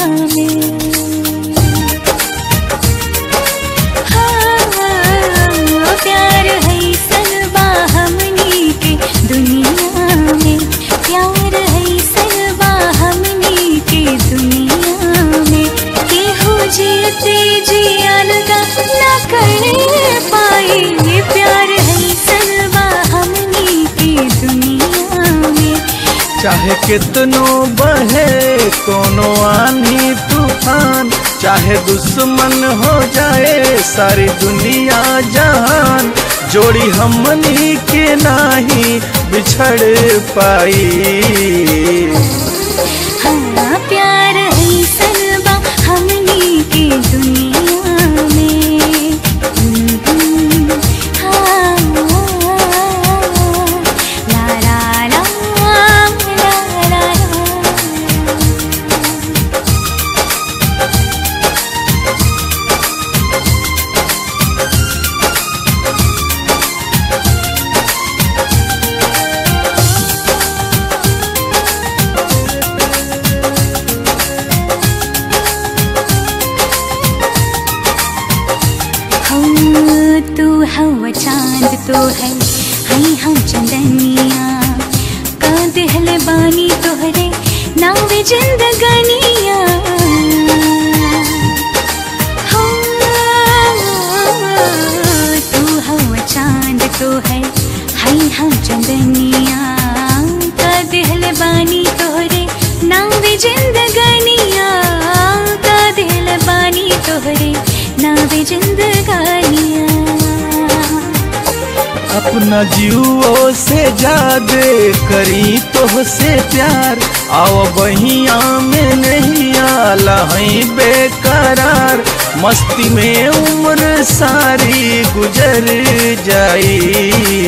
में। हाँ, प्यार है सलबा हमनी के दुनिया में, प्यार है सलबा हमनी के दुनिया में। केहू जीते जिया लगा ना कर पाए, ये प्यार है सलबा हमनी के दुनिया में। चाहे कितनो बहे कोनो आंधी तूफान, चाहे दुश्मन हो जाए सारी दुनिया जहान, जोड़ी हमनी के नाही बिछड़ पाई। हाँ, प्यार है सलबा हमनी के दुनिया में। हाँ, ला ला ला ला ला ला। तू हवा चांद तो है हम चंदनिया, का दिल बानी तोहरे नावे जिंदगानिया। तू हवा चांद तो है हम चंदनिया, का दिल बानी तोहरे नावे जिंदगानिया, का दिल बानी तोहरे नावे जिंदगानिया। अपना जीवो से जादे करी तो से प्यार, आओ बहिया में नहीं आला है बेकरार, मस्ती में उम्र सारी गुजर जाई।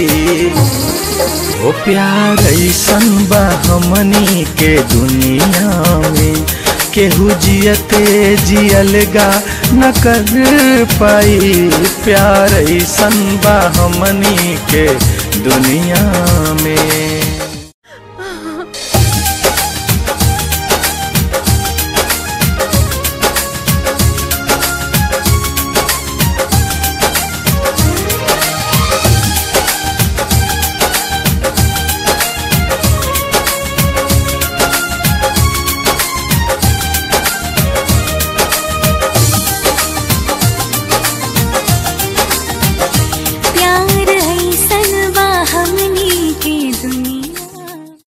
ओ प्यार ऐसन बा हमनी के दुनिया में, केहू जियते जियलगा न कर पाई। प्यार ऐसन बा हमनी के दुनिया में।